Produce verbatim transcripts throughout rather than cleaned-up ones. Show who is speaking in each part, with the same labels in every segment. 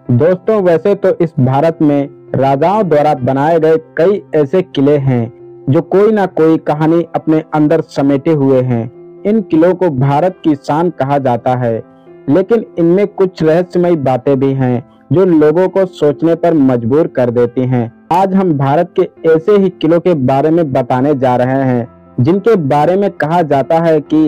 Speaker 1: दोस्तों, वैसे तो इस भारत में राजाओं द्वारा बनाए गए कई ऐसे किले हैं जो कोई ना कोई कहानी अपने अंदर समेटे हुए हैं। इन किलों को भारत की शान कहा जाता है, लेकिन इनमें कुछ रहस्यमयी बातें भी हैं जो लोगों को सोचने पर मजबूर कर देती हैं। आज हम भारत के ऐसे ही किलों के बारे में बताने जा रहे हैं जिनके बारे में कहा जाता है कि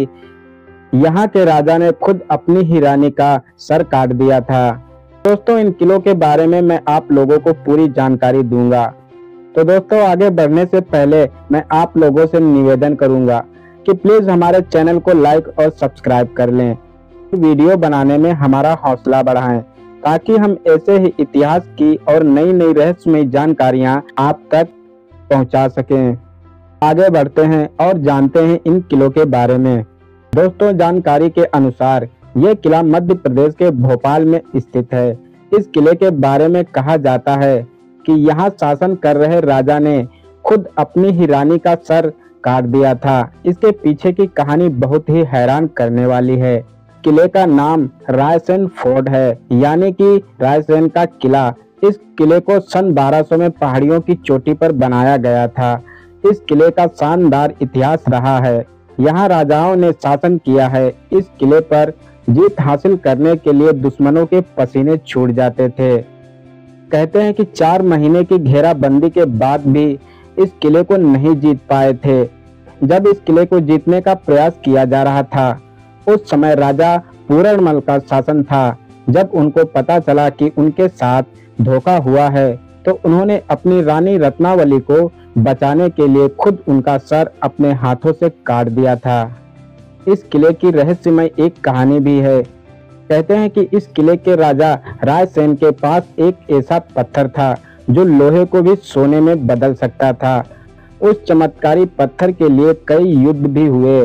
Speaker 1: यहाँ के राजा ने खुद अपनी ही रानी का सर काट दिया था। दोस्तों, इन किलों के बारे में मैं आप लोगों को पूरी जानकारी दूंगा। तो दोस्तों, आगे बढ़ने से पहले मैं आप लोगों से निवेदन करूंगा कि प्लीज हमारे चैनल को लाइक और सब्सक्राइब कर लें। वीडियो बनाने में हमारा हौसला बढ़ाएं ताकि हम ऐसे ही इतिहास की और नई नई रहस्यमयी जानकारियां आप तक पहुंचा सकें। आगे बढ़ते हैं और जानते हैं इन किलों के बारे में। दोस्तों, जानकारी के अनुसार यह किला मध्य प्रदेश के भोपाल में स्थित है। इस किले के बारे में कहा जाता है कि यहाँ शासन कर रहे राजा ने खुद अपनी ही रानी का सर काट दिया था। इसके पीछे की कहानी बहुत ही हैरान करने वाली है। किले का नाम रायसेन फोर्ट है, यानी कि रायसेन का किला। इस किले को सन बारह सौ में पहाड़ियों की चोटी पर बनाया गया था। इस किले का शानदार इतिहास रहा है। यहाँ राजाओं ने शासन किया है। इस किले पर जीत हासिल करने के लिए दुश्मनों के पसीने छूट जाते थे। कहते हैं कि चार महीने की घेराबंदी के बाद भी इस किले को नहीं जीत पाए थे। जब इस किले को जीतने का प्रयास किया जा रहा था, उस समय राजा पूरणमल का शासन था। जब उनको पता चला कि उनके साथ धोखा हुआ है, तो उन्होंने अपनी रानी रत्नावली को बचाने के लिए खुद उनका सर अपने हाथों से काट दिया था। इस किले की रहस्यमय एक कहानी भी है। कहते हैं कि इस किले के राजा रायसेन के पास एक ऐसा पत्थर था जो लोहे को भी सोने में बदल सकता था। उस चमत्कारी पत्थर के लिए कई युद्ध भी हुए।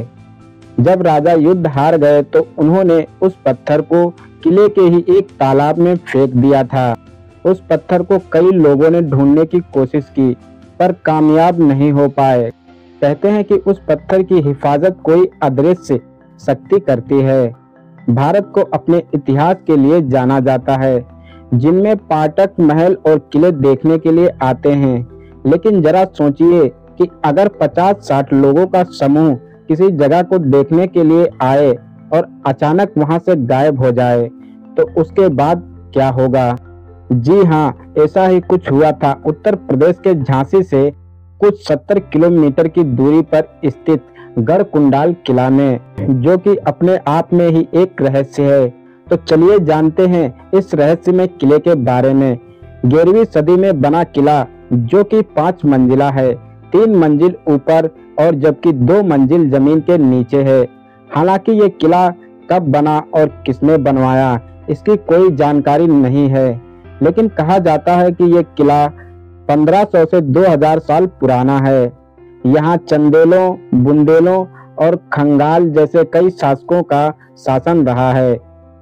Speaker 1: जब राजा युद्ध हार गए तो उन्होंने उस पत्थर को किले के ही एक तालाब में फेंक दिया था। उस पत्थर को कई लोगों ने ढूंढने की कोशिश की, पर कामयाब नहीं हो पाए। कहते हैं कि उस पत्थर की हिफाजत कोई अदृश्य शक्ति करती है। भारत को अपने इतिहास के लिए जाना जाता है, जिनमें पाटक महल और किले देखने के लिए आते हैं। लेकिन जरा सोचिए कि अगर पचास साठ लोगों का समूह किसी जगह को देखने के लिए आए और अचानक वहां से गायब हो जाए, तो उसके बाद क्या होगा। जी हाँ, ऐसा ही कुछ हुआ था। उत्तर प्रदेश के झांसी से कुछ सत्तर किलोमीटर की दूरी पर स्थित गढ़कुंडाल किला में, जो कि अपने आप में ही एक रहस्य है। तो चलिए जानते हैं इस रहस्यमय किले के बारे में। ग्यारहवीं सदी में बना किला, जो कि पांच मंजिला है, तीन मंजिल ऊपर और जबकि दो मंजिल जमीन के नीचे है। हालांकि ये किला कब बना और किसने बनवाया, इसकी कोई जानकारी नहीं है, लेकिन कहा जाता है कि ये किला पंद्रह सौ से दो हज़ार साल पुराना है। यहाँ चंदेलों, बुंदेलों और खंगाल जैसे कई शासकों का शासन रहा है।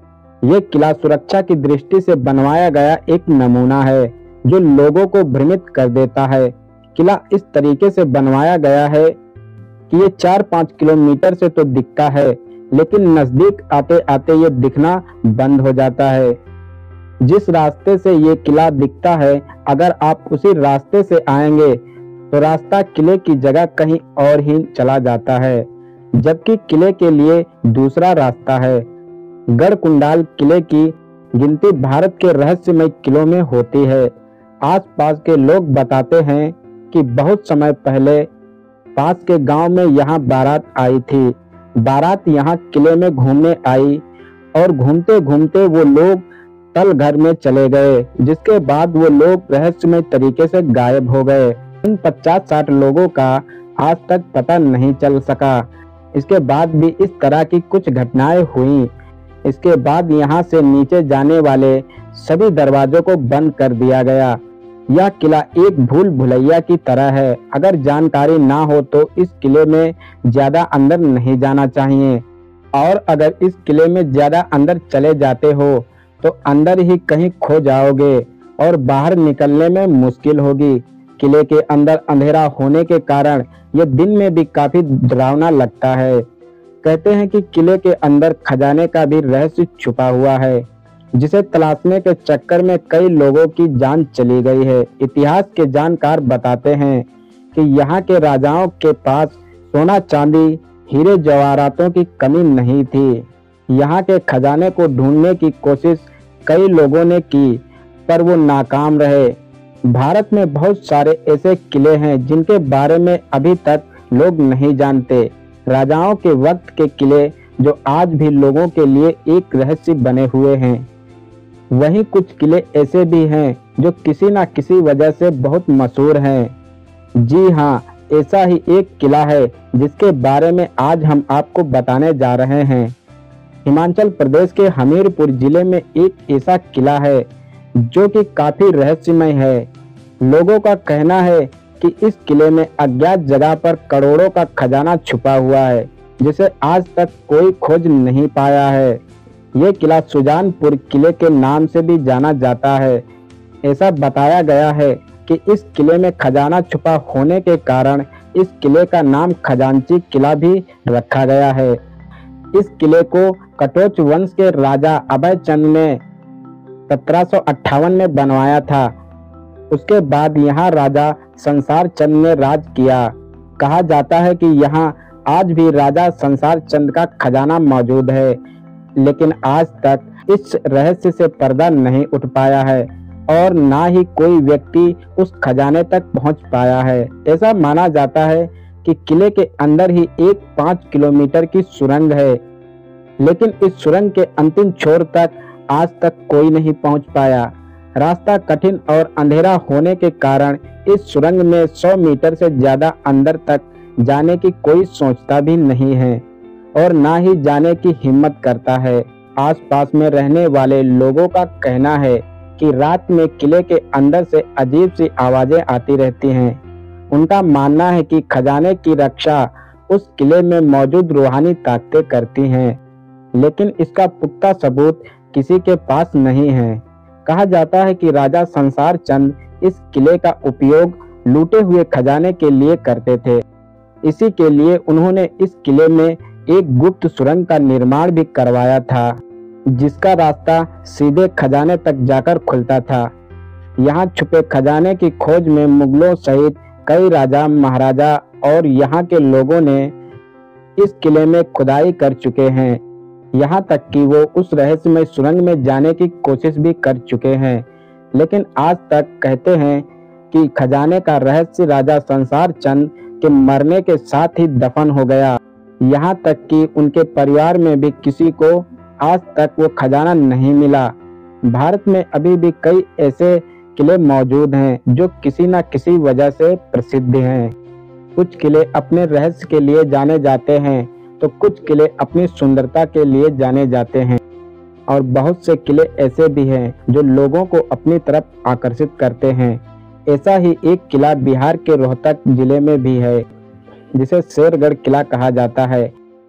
Speaker 1: ये किला सुरक्षा की दृष्टि से बनवाया गया एक नमूना है जो लोगों को भ्रमित कर देता है। किला इस तरीके से बनवाया गया है कि ये चार पाँच किलोमीटर से तो दिखता है, लेकिन नजदीक आते आते ये दिखना बंद हो जाता है। जिस रास्ते से ये किला दिखता है, अगर आप उसी रास्ते से आएंगे तो रास्ता किले की जगह कहीं और ही चला जाता है, जबकि किले के लिए दूसरा रास्ता है। गढ़कुंडाल किले की गिनती भारत के रहस्यमय किलों में होती है। आसपास के लोग बताते हैं कि बहुत समय पहले पास के गांव में यहाँ बारात आई थी। बारात यहाँ किले में घूमने आई और घूमते घूमते वो लोग तल घर में चले गए, जिसके बाद वो लोग रहस्यमय तरीके से गायब हो गए। उन पचास साठ लोगों का आज तक पता नहीं चल सका। इसके बाद भी इस तरह की कुछ घटनाएं हुई। इसके बाद यहाँ से नीचे जाने वाले सभी दरवाजों को बंद कर दिया गया। यह किला एक भूल भुलैया की तरह है। अगर जानकारी ना हो तो इस किले में ज्यादा अंदर नहीं जाना चाहिए, और अगर इस किले में ज्यादा अंदर चले जाते हो तो अंदर ही कहीं खो जाओगे और बाहर निकलने में मुश्किल होगी। किले के अंदर अंधेरा होने के कारण यह दिन में भी काफी डरावना लगता है। कहते हैं कि किले के अंदर खजाने का भी रहस्य छुपा हुआ है। जिसे तलाशने के चक्कर में कई लोगों की जान चली गई है। इतिहास के जानकार बताते हैं कि यहाँ के राजाओं के पास सोना चांदी हीरे जवाहरातों की कमी नहीं थी। यहाँ के खजाने को ढूंढने की कोशिश कई लोगों ने की, पर वो नाकाम रहे। भारत में बहुत सारे ऐसे किले हैं जिनके बारे में अभी तक लोग नहीं जानते। राजाओं के वक्त के किले जो आज भी लोगों के लिए एक रहस्य बने हुए हैं। वहीं कुछ किले ऐसे भी हैं जो किसी न किसी वजह से बहुत मशहूर हैं। जी हाँ, ऐसा ही एक किला है जिसके बारे में आज हम आपको बताने जा रहे हैं। हिमाचल प्रदेश के हमीरपुर जिले में एक ऐसा किला है जो कि काफी रहस्यमय है। लोगों का कहना है कि इस किले में अज्ञात जगह पर करोड़ों का खजाना छुपा हुआ है, जिसे आज तक कोई खोज नहीं पाया है। ये किला सुजानपुर किले के नाम से भी जाना जाता है। ऐसा बताया गया है कि इस किले में खजाना छुपा होने के कारण इस किले का नाम खजांची किला भी रखा गया है। इस किले को कटोच वंश के राजा अभय चंद ने सत्रह सौ अट्ठावन में बनवाया था। उसके बाद यहाँ राजा संसार चंद ने राज किया। कहा जाता है कि यहाँ आज भी राजा संसार चंद का खजाना मौजूद है, लेकिन आज तक इस रहस्य से पर्दा नहीं उठ पाया है और ना ही कोई व्यक्ति उस खजाने तक पहुंच पाया है। ऐसा माना जाता है कि किले के अंदर ही एक पाँच किलोमीटर की सुरंग है, लेकिन इस सुरंग के अंतिम छोर तक आज तक कोई नहीं पहुंच पाया। रास्ता कठिन और अंधेरा होने के कारण इस सुरंग में सौ मीटर से ज्यादा अंदर तक जाने की कोई सोचता भी नहीं है और ना ही जाने की हिम्मत करता है। आसपास में रहने वाले लोगों का कहना है कि रात में किले के अंदर से अजीब सी आवाजें आती रहती हैं। उनका मानना है कि खजाने की रक्षा उस किले में मौजूद रूहानी ताकतें करती हैं, लेकिन इसका पुख्ता सबूत किसी के पास नहीं है। कहा जाता है कि राजा संसार चंद इस किले का उपयोग लूटे हुए खजाने के लिए करते थे। इसी के लिए उन्होंने इस किले में एक गुप्त सुरंग का निर्माण भी करवाया था, जिसका रास्ता सीधे खजाने तक जाकर खुलता था। यहाँ छुपे खजाने की खोज में मुगलों सहित कई राजा महाराजा और यहाँ के लोगों ने इस किले में खुदाई कर चुके हैं। यहाँ तक कि वो उस रहस्यमय सुरंग में जाने की कोशिश भी कर चुके हैं, लेकिन आज तक कहते हैं कि खजाने का रहस्य राजा संसार चंद के मरने के साथ ही दफन हो गया। यहाँ तक कि उनके परिवार में भी किसी को आज तक वो खजाना नहीं मिला। भारत में अभी भी कई ऐसे किले मौजूद हैं जो किसी न किसी वजह से प्रसिद्ध हैं। कुछ किले अपने रहस्य के लिए जाने जाते हैं, तो कुछ किले अपनी सुंदरता के लिए जाने जाते हैं और बहुत से किले ऐसे भी हैं जो लोगों को अपनी तरफ आकर्षित करते हैं। ऐसा ही एक किला बिहार के रोहतक जिले में भी है, जिसे शेरगढ़ किला कहा जाता है।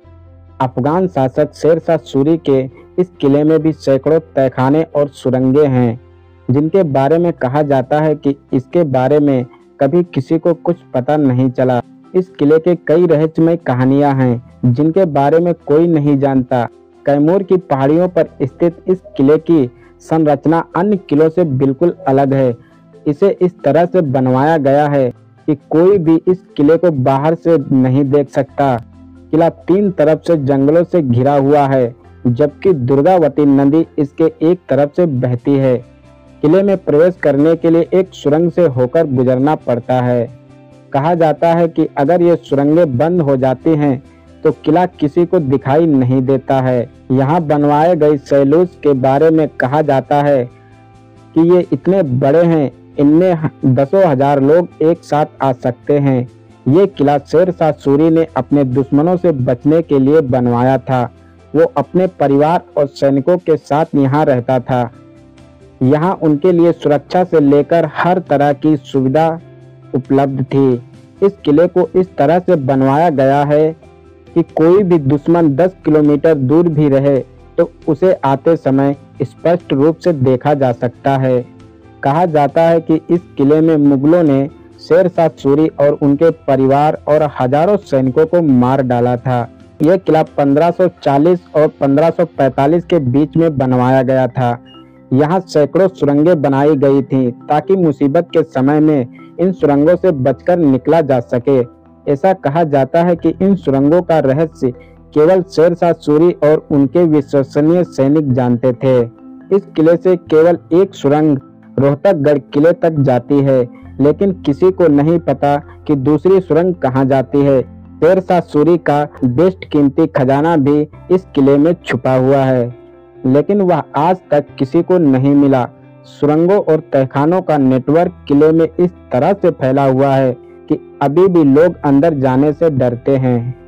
Speaker 1: अफगान शासक शेरशाह सूरी के इस किले में भी सैकड़ों तहखाने और सुरंगें हैं, जिनके बारे में कहा जाता है कि इसके बारे में कभी किसी को कुछ पता नहीं चला। इस किले के कई रहस्यमय कहानियां हैं जिनके बारे में कोई नहीं जानता। कैमूर की पहाड़ियों पर स्थित इस किले की संरचना अन्य किलों से बिल्कुल अलग है। इसे इस तरह से बनवाया गया है कि कोई भी इस किले को बाहर से नहीं देख सकता। किला तीन तरफ से जंगलों से घिरा हुआ है, जबकि दुर्गावती नदी इसके एक तरफ से बहती है। किले में प्रवेश करने के लिए एक सुरंग से होकर गुजरना पड़ता है। कहा जाता है कि अगर ये सुरंगें बंद हो जाती हैं तो किला किसी को दिखाई नहीं देता है। यहाँ बनवाए गए सैलूस के बारे में कहा जाता है कि ये इतने बड़े हैं, इनमें दसों हजार लोग एक साथ आ सकते हैं। ये किला शेरशाह सूरी ने अपने दुश्मनों से बचने के लिए बनवाया था। वो अपने परिवार और सैनिकों के साथ यहाँ रहता था। यहाँ उनके लिए सुरक्षा से लेकर हर तरह की सुविधा उपलब्ध थी। इस किले को इस तरह से बनवाया गया है कि कोई भी दुश्मन दस किलोमीटर दूर भी रहे तो उसे आते समय स्पष्ट रूप से देखा जा सकता है। कहा जाता है कि इस किले में मुगलों ने शेरशाह सूरी और उनके परिवार और हजारों सैनिकों को मार डाला था। यह किला पंद्रह सौ चालीस और पंद्रह सौ पैंतालीस के बीच में बनवाया गया था। यहाँ सैकड़ों सुरंगें बनाई गई थीं ताकि मुसीबत के समय में इन सुरंगों से बचकर निकला जा सके। ऐसा कहा जाता है कि इन सुरंगों का रहस्य केवल शेरशाह सूरी और उनके विश्वसनीय सैनिक जानते थे। इस किले से केवल एक सुरंग रोहतकगढ़ किले तक जाती है, लेकिन किसी को नहीं पता कि दूसरी सुरंग कहाँ जाती है। शेरशाह सूरी का बेस्ट कीमती खजाना भी इस किले में छुपा हुआ है, लेकिन वह आज तक किसी को नहीं मिला। सुरंगों और तहखानों का नेटवर्क किले में इस तरह से फैला हुआ है कि अभी भी लोग अंदर जाने से डरते हैं।